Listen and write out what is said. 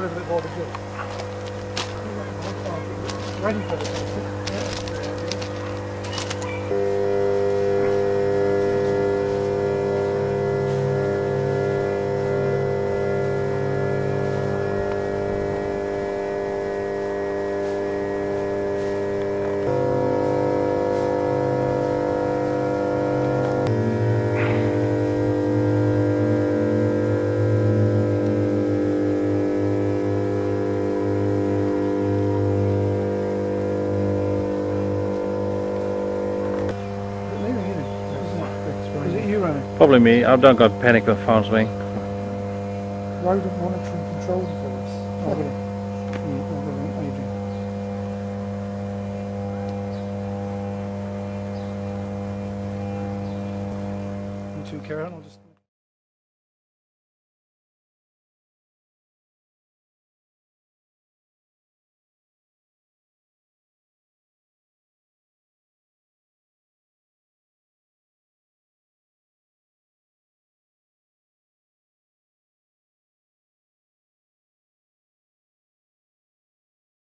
little bit more to do. Ready for the Is it you running? Probably me. I don't got panic or phones me. Rodent monitoring control device. Oh, really? Adrian. You two carry on, I'll just